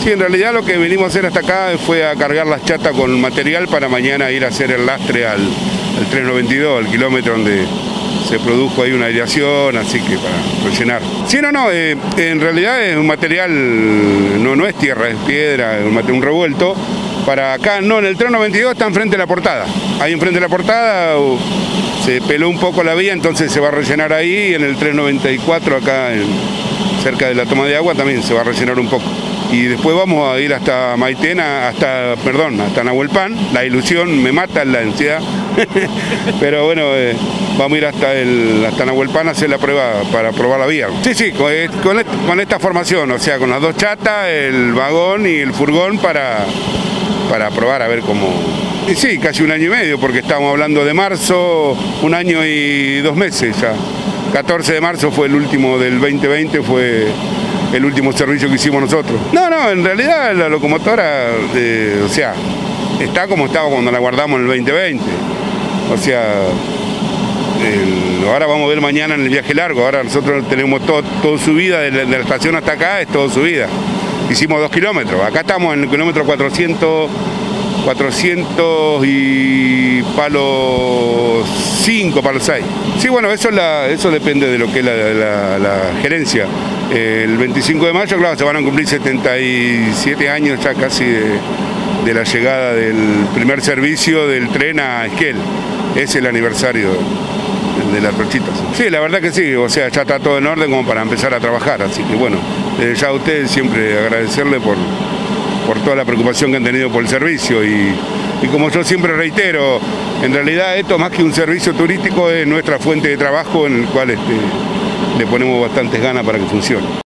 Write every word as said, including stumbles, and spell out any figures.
Sí, en realidad lo que venimos a hacer hasta acá fue a cargar las chatas con material para mañana ir a hacer el lastre al, al trescientos noventa y dos, al kilómetro donde se produjo ahí una aireación, así que para rellenar. Sí, no, no, eh, en realidad es un material, no, no es tierra, es piedra, es un, un revuelto. Para acá, no, en el trescientos noventa y dos está enfrente de la portada. Ahí enfrente de la portada uh, se peló un poco la vía, entonces se va a rellenar ahí. Y en el trescientos noventa y cuatro, acá en, cerca de la toma de agua, también se va a rellenar un poco. Y después vamos a ir hasta Maitena, hasta, perdón, hasta Nahuelpan. La ilusión me mata, la ansiedad. Pero bueno, eh, vamos a ir hasta, el, hasta Nahuelpan a hacer la prueba para probar la vía. Sí, sí, con, con, con esta formación, o sea, con las dos chatas, el vagón y el furgón para, para probar a ver cómo... Y sí, casi un año y medio, porque estábamos hablando de marzo, un año y dos meses ya. catorce de marzo fue el último del veinte veinte, fue el último servicio que hicimos nosotros. No, no, en realidad la locomotora, eh, o sea, está como estaba cuando la guardamos en el veinte veinte. O sea, el, ahora vamos a ver mañana en el viaje largo, ahora nosotros tenemos todo, todo subida, de la, de la estación hasta acá es todo subida. Hicimos dos kilómetros, acá estamos en el kilómetro cuatrocientos, cuatrocientos y palo cinco, palo seis. Sí, bueno, eso, es la, eso depende de lo que es la, la, la gerencia. El veinticinco de mayo, claro, se van a cumplir setenta y siete años ya casi de, de la llegada del primer servicio del tren a Esquel. Es el aniversario de las Rochitas. Sí, la verdad que sí, o sea, ya está todo en orden como para empezar a trabajar, así que bueno, desde ya a ustedes siempre agradecerle por, por toda la preocupación que han tenido por el servicio y, y como yo siempre reitero, en realidad esto más que un servicio turístico es nuestra fuente de trabajo en el cual este, le ponemos bastantes ganas para que funcione.